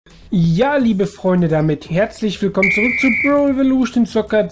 Ja, liebe Freunde, damit herzlich willkommen zurück zu Pro Evolution Soccer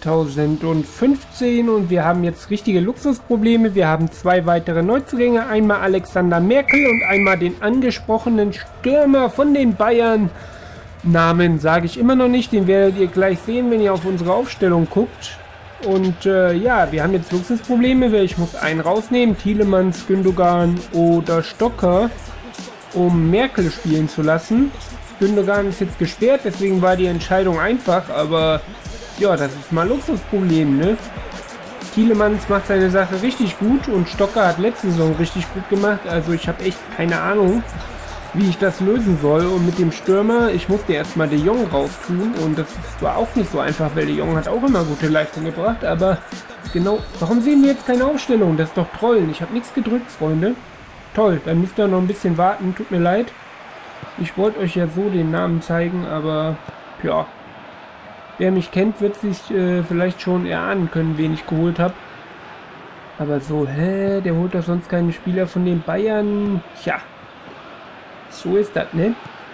2015 und wir haben jetzt richtige Luxusprobleme. Wir haben zwei weitere Neuzugänge, einmal Alexander Merkel und einmal den angesprochenen Stürmer von den Bayern. Namen sage ich immer noch nicht, den werdet ihr gleich sehen, wenn ihr auf unsere Aufstellung guckt. Und ja, wir haben jetzt Luxusprobleme, weil ich muss einen rausnehmen, Tielemans, Gündogan oder Stocker, um Merkel spielen zu lassen. Gündogan ist jetzt gesperrt, deswegen war die Entscheidung einfach, aber ja, das ist mal Luxusproblem, ne? Tielemans macht seine Sache richtig gut und Stocker hat letzte Saison richtig gut gemacht, also ich habe echt keine Ahnung, wie ich das lösen soll. Und mit dem Stürmer, ich musste erstmal De Jong raus tun und das war auch nicht so einfach, weil De Jong hat auch immer gute Leistung gebracht, aber genau, warum sehen wir jetzt keine Aufstellung? Das ist doch Trollen, ich habe nichts gedrückt, Freunde. Toll, dann müsst ihr noch ein bisschen warten, tut mir leid. Ich wollte euch ja so den Namen zeigen, aber ja, wer mich kennt, wird sich vielleicht schon erahnen können, wen ich geholt habe. Aber so, der holt doch sonst keine Spieler von den Bayern. Tja, so ist das, ne?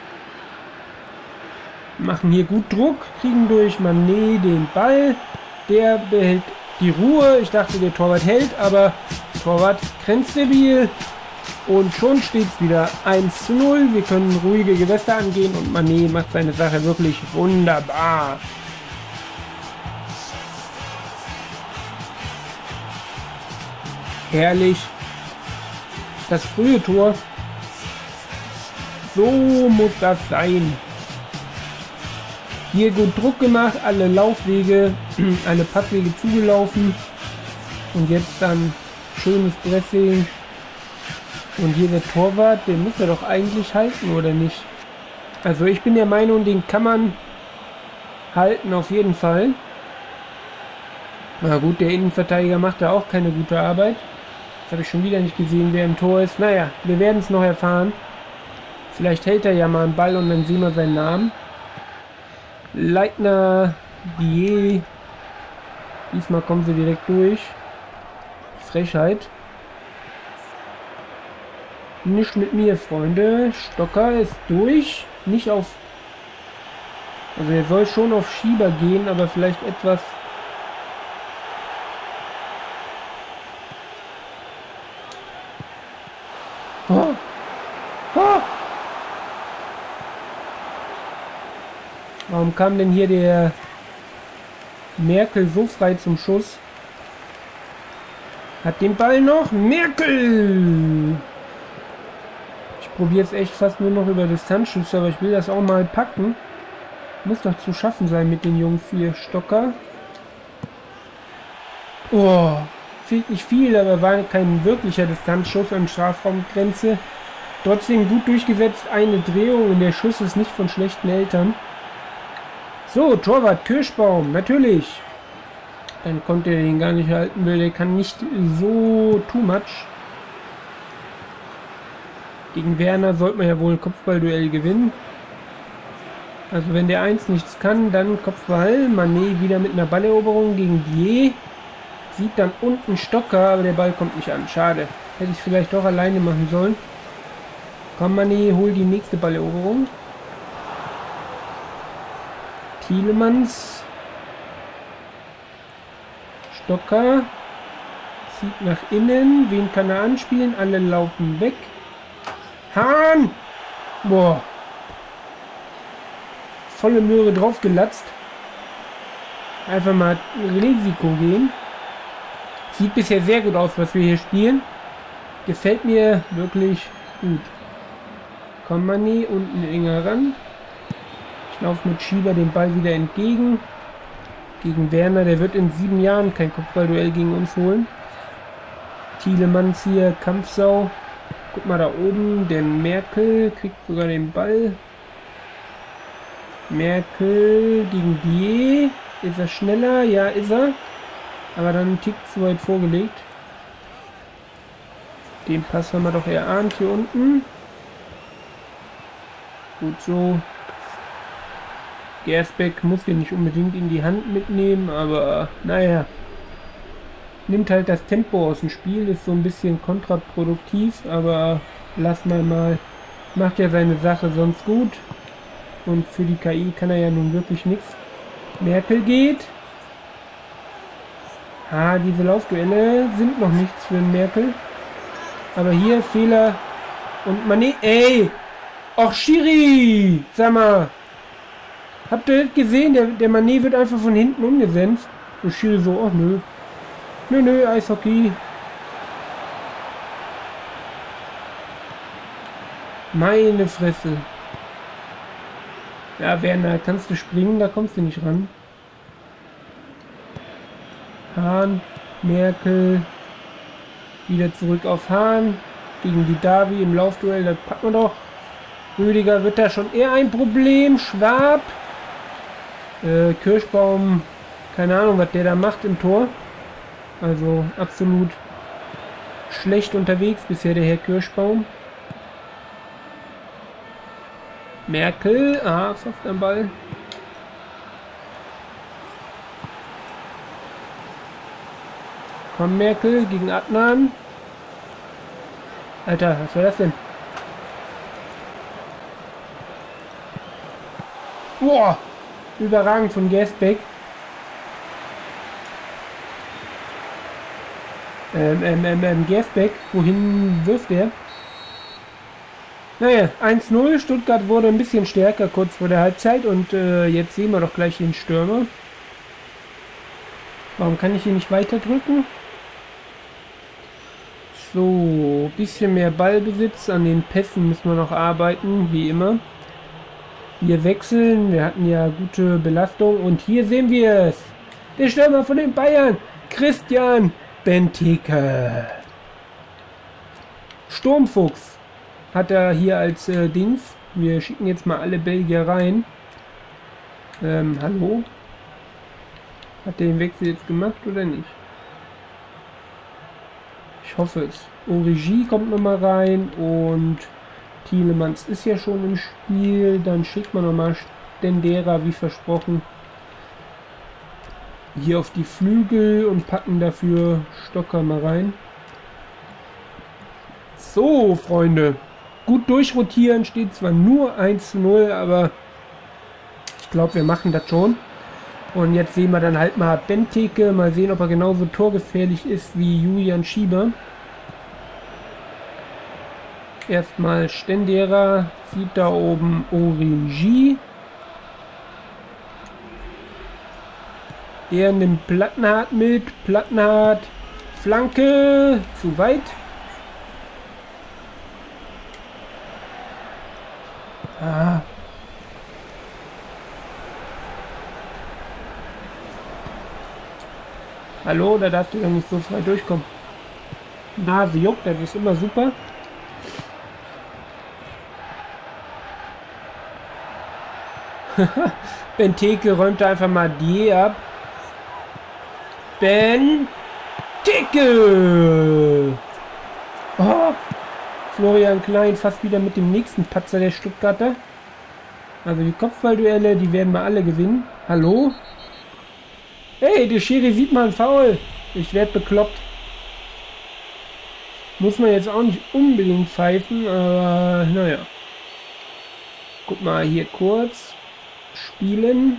Machen hier gut Druck, kriegen durch Mané den Ball. Der behält die Ruhe. Ich dachte, der Torwart hält, aber Torwart grenzstabil. Und schon steht es wieder 1:0. Wir können ruhige Gewässer angehen und Mané macht seine Sache wirklich wunderbar. Herrlich. Das frühe Tor. So muss das sein. Hier gut Druck gemacht, alle Laufwege, alle Passwege zugelaufen. Und jetzt dann schönes Pressing. Und hier der Torwart, den muss er doch eigentlich halten, oder nicht? Also ich bin der Meinung, den kann man halten auf jeden Fall. Na gut, der Innenverteidiger macht da auch keine gute Arbeit. Jetzt habe ich schon wieder nicht gesehen, wer im Tor ist. Naja, wir werden es noch erfahren. Vielleicht hält er ja mal einen Ball und dann sehen wir seinen Namen. Leitner, Die. Diesmal kommen sie direkt durch. Frechheit. Nicht mit mir, Freunde. Stocker ist durch. Nicht auf... Also er soll schon auf Schieber gehen, aber vielleicht etwas... Oh. Oh. Warum kam denn hier der Merkel so frei zum Schuss? Hat den Ball noch. Merkel! Ich probiere jetzt echt fast nur noch über Distanzschüsse, aber ich will das auch mal packen. Muss doch zu schaffen sein mit den Jungs hier. Stocker. Oh, fehlt nicht viel, aber war kein wirklicher Distanzschuss an Strafraumgrenze. Trotzdem gut durchgesetzt, eine Drehung und der Schuss ist nicht von schlechten Eltern. So, Torwart Kirschbaum, natürlich. Dann konnte er den gar nicht halten, weil der kann nicht so too much. Gegen Werner sollte man ja wohl ein Kopfballduell gewinnen. Also wenn der 1 nichts kann, dann Kopfball. Mané wieder mit einer Balleroberung gegen Die. Sieht dann unten Stocker, aber der Ball kommt nicht an. Schade. Hätte ich vielleicht doch alleine machen sollen. Komm Mané, hol die nächste Balleroberung. Tielemans. Stocker. Zieht nach innen. Wen kann er anspielen? Alle laufen weg. Hahn! Boah. Volle Möhre drauf gelatzt. Einfach mal Risiko gehen. Sieht bisher sehr gut aus, was wir hier spielen. Gefällt mir wirklich gut. Komm Mané, unten enger ran. Ich laufe mit Schieber den Ball wieder entgegen. Gegen Werner, der wird in 7 Jahren kein Kopfballduell gegen uns holen. Tielemans hier, Kampfsau. Guck mal da oben, der Merkel kriegt sogar den Ball. Merkel gegen Die. Ist er schneller? Ja, ist er. Aber dann einen Tick zu weit vorgelegt. Den Pass haben wir doch erahnt hier unten. Gut so. Gersbeck muss den nicht unbedingt in die Hand mitnehmen, aber naja. Nimmt halt das Tempo aus dem Spiel, ist so ein bisschen kontraproduktiv, aber lass mal. Macht ja seine Sache sonst gut. Und für die KI kann er ja nun wirklich nichts. Merkel geht. Ah, diese Laufduelle sind noch nichts für Merkel. Aber hier Fehler. Und Mané. Ey! Och, Schiri! Sag mal. Habt ihr das gesehen? Der Mané wird einfach von hinten umgesetzt. Und Schiri so, oh nö. Nö, Eishockey. Meine Fresse. Ja, Werner, kannst du springen? Da kommst du nicht ran. Hahn, Merkel. Wieder zurück auf Hahn. Gegen die Davi im Laufduell. Das packen wir doch. Rüdiger wird da schon eher ein Problem. Schwab. Kirschbaum. Keine Ahnung, was der da macht im Tor. Also absolut schlecht unterwegs bisher der Herr Kirschbaum. Merkel. Ah, fast am Ball. Komm, Merkel gegen Adnan. Alter, was war das denn? Boah! Überragend von Gersbeck. Gersbeck, wohin wirft er? Naja, 1-0. Stuttgart wurde ein bisschen stärker kurz vor der Halbzeit und jetzt sehen wir doch gleich den Stürmer. Warum kann ich hier nicht weiter drücken? So, bisschen mehr Ballbesitz. An den Pässen müssen wir noch arbeiten, wie immer. Wir wechseln, wir hatten ja gute Belastung und hier sehen wir es. Der Stürmer von den Bayern, Christian Benteke. Sturmfuchs hat er hier als Dings. Wir schicken jetzt mal alle Belgier rein. Hallo? Hat der den Wechsel jetzt gemacht oder nicht? Ich hoffe es. Origi kommt nochmal rein und Tielemans ist ja schon im Spiel. Dann schickt man nochmal Stendera wie versprochen hier auf die Flügel und packen dafür Stocker mal rein. So, Freunde. Gut durchrotieren, steht zwar nur 1-0, aber ich glaube, wir machen das schon. Und jetzt sehen wir dann halt mal Benteke. Mal sehen, ob er genauso torgefährlich ist wie Julian Schieber. Erstmal Stendera. Sieht da oben Origi. Er nimmt Plattenhardt mit. Plattenhardt. Flanke. Zu weit. Ah. Hallo, da darfst du doch nicht so frei durchkommen. Nase juckt, das ist immer super. Benteke räumt da einfach mal die ab. Benteke! Oh, Florian Klein fast wieder mit dem nächsten Patzer der Stuttgarter. Also die Kopfballduelle, die werden wir alle gewinnen. Hallo? Hey, der Schiri sieht mal einen Foul. Ich werde bekloppt. Muss man jetzt auch nicht unbedingt pfeifen, aber naja. Guck mal hier kurz. Spielen.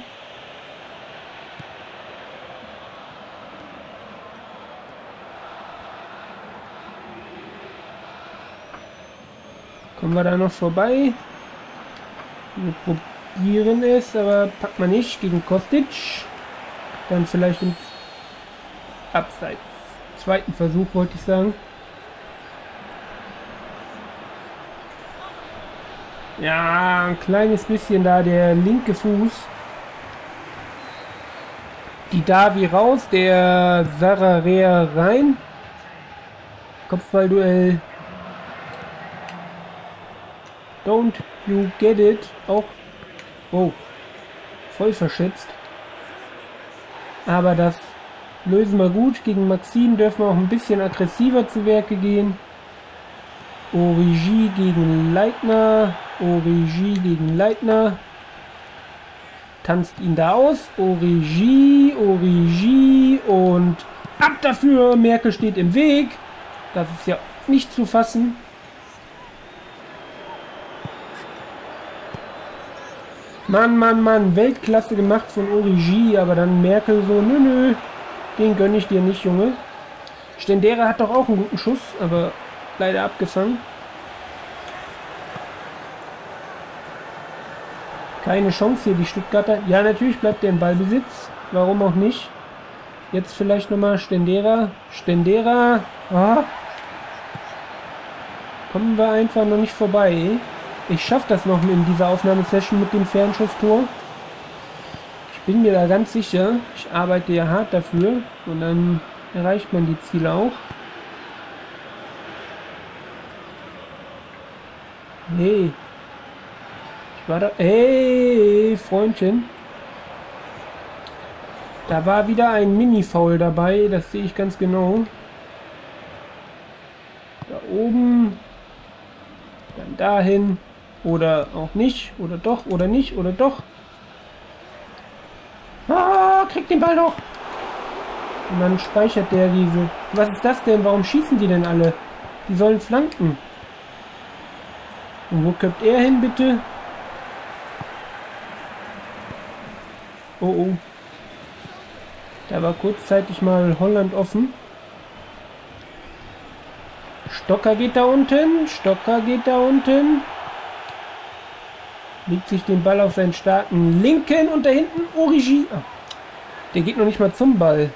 Kommen wir da noch vorbei? Wir probieren es, aber packt man nicht gegen Kostic. Dann vielleicht ins Abseits. Zweiten Versuch wollte ich sagen. Ja, ein kleines bisschen da der linke Fuß. Die Davi raus, der Sararea rein. Kopfballduell. Don't you get it? Auch. Oh. Voll verschätzt. Aber das lösen wir gut. Gegen Maxim dürfen wir auch ein bisschen aggressiver zu Werke gehen. Origi gegen Leitner. Origi gegen Leitner. Tanzt ihn da aus. Origi, Origi und ab dafür. Merkel steht im Weg. Das ist ja nicht zu fassen. Mann, Mann, Mann. Weltklasse gemacht von Origi, aber dann Merkel so, nö, nö. Den gönne ich dir nicht, Junge. Stendera hat doch auch einen guten Schuss, aber leider abgefangen. Keine Chance hier, die Stuttgarter. Ja, natürlich bleibt der im Ballbesitz. Warum auch nicht? Jetzt vielleicht nochmal Stendera. Stendera. Ah. Kommen wir einfach noch nicht vorbei. Ich schaffe das noch in dieser Aufnahmesession mit dem Fernschusstor. Ich bin mir da ganz sicher. Ich arbeite ja hart dafür. Und dann erreicht man die Ziele auch. Hey. Ich war da... Hey, Freundchen. Da war wieder ein Mini-Foul dabei. Das sehe ich ganz genau. Da oben. Dann dahin. Oder auch nicht. Oder doch. Oder nicht. Oder doch. Ah, kriegt den Ball doch. Und dann speichert der diese... Was ist das denn? Warum schießen die denn alle? Die sollen flanken. Und wo köpft er hin, bitte? Oh, oh. Da war kurzzeitig mal Holland offen. Stocker geht da unten. Stocker geht da unten. Legt sich den Ball auf seinen starken linken und da hinten Origi. Oh, der geht noch nicht mal zum Ball.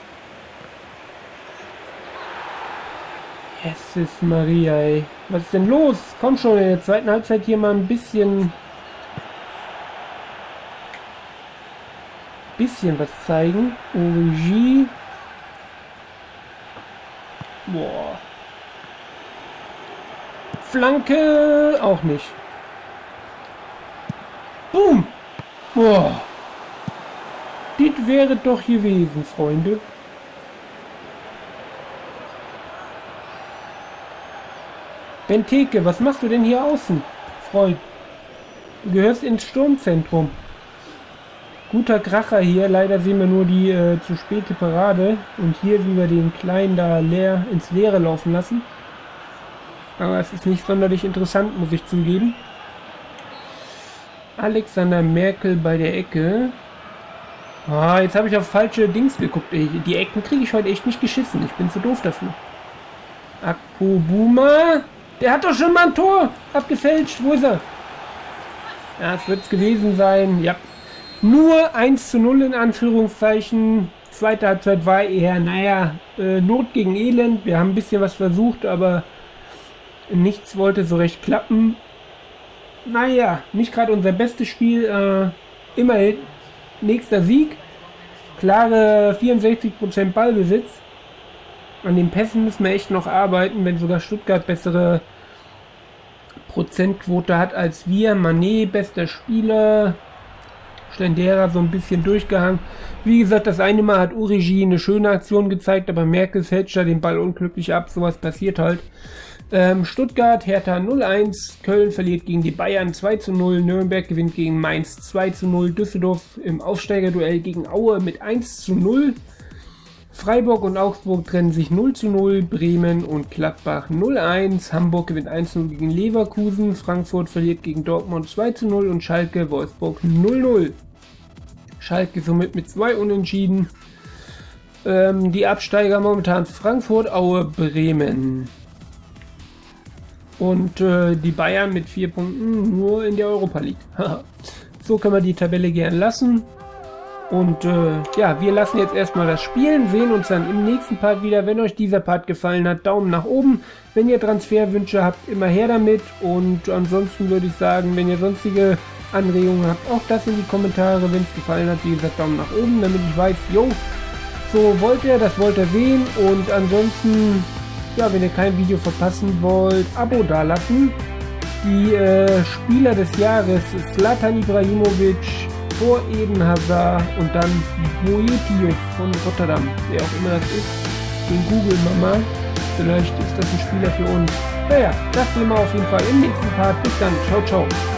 Jesus Maria, ey. Was ist denn los? Komm schon, in der zweiten Halbzeit hier mal ein bisschen was zeigen. Origi. Boah. Flanke. Auch nicht. Boom. Boah. Das wäre doch gewesen, Freunde. Benteke, was machst du denn hier außen? Freund. Du gehörst ins Sturmzentrum. Guter Kracher hier. Leider sehen wir nur die zu späte Parade. Und hier, wie wir den Kleinen da ins Leere laufen lassen. Aber es ist nicht sonderlich interessant, muss ich zugeben. Alexander Merkel bei der Ecke. Ah, jetzt habe ich auf falsche Dings geguckt. Ey, die Ecken kriege ich heute echt nicht geschissen. Ich bin zu doof dafür. Akpobuma. Der hat doch schon mal ein Tor abgefälscht. Wo ist er? Ja, es wird es gewesen sein. Ja. Nur 1:0 in Anführungszeichen. Zweite Halbzeit war eher, naja, Not gegen Elend. Wir haben ein bisschen was versucht, aber nichts wollte so recht klappen. Naja, nicht gerade unser bestes Spiel. Immerhin nächster Sieg. Klare 64% Ballbesitz. An den Pässen müssen wir echt noch arbeiten, wenn sogar Stuttgart bessere Prozentquote hat als wir. Mané, bester Spieler. Stendera so ein bisschen durchgehangen. Wie gesagt, das eine Mal hat Origi eine schöne Aktion gezeigt, aber Merkel fälscht da den Ball unglücklich ab. Sowas passiert halt. Stuttgart, Hertha 0-1, Köln verliert gegen die Bayern 2:0, Nürnberg gewinnt gegen Mainz 2:0, Düsseldorf im Aufsteigerduell gegen Aue mit 1:0, Freiburg und Augsburg trennen sich 0:0, Bremen und Gladbach 0:1, Hamburg gewinnt 1:0 gegen Leverkusen, Frankfurt verliert gegen Dortmund 2:0 und Schalke Wolfsburg 0:0. Schalke somit mit 2 Unentschieden. Die Absteiger momentan Frankfurt, Aue, Bremen. Und die Bayern mit 4 Punkten nur in der Europa League. So können wir die Tabelle gern lassen. Und ja, wir lassen jetzt erstmal das Spielen, sehen uns dann im nächsten Part wieder. Wenn euch dieser Part gefallen hat, Daumen nach oben. Wenn ihr Transferwünsche habt, immer her damit. Und ansonsten würde ich sagen, wenn ihr sonstige Anregungen habt, auch das in die Kommentare. Wenn es gefallen hat, wie gesagt, Daumen nach oben, damit ich weiß, jo, so wollt ihr, das wollt ihr sehen. Und ansonsten, ja, wenn ihr kein Video verpassen wollt, Abo dalassen. Die Spieler des Jahres, Zlatan Ibrahimovic, vor Eden Hazard und dann Boetius von Rotterdam. Wer auch immer das ist, den googeln wir mal. Vielleicht ist das ein Spieler für uns. Naja, das sehen wir auf jeden Fall im nächsten Part. Bis dann. Ciao, ciao.